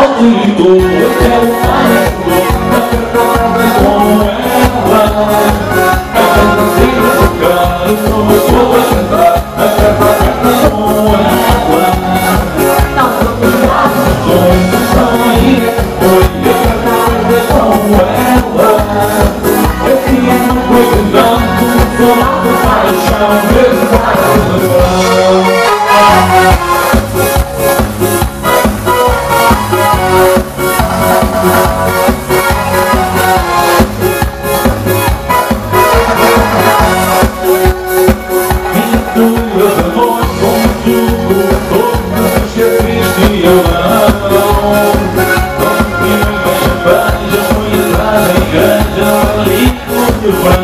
maldito, eu quero mais com ela. Ela não sei tocar, eu sou uma boa a cantar. Eu quero com ela. Não vou cuidar dos sonhos, estão aí. Foi eu quero com ela. Eu queria uma coisa tanto, sou lá do paixão, mesmo para eu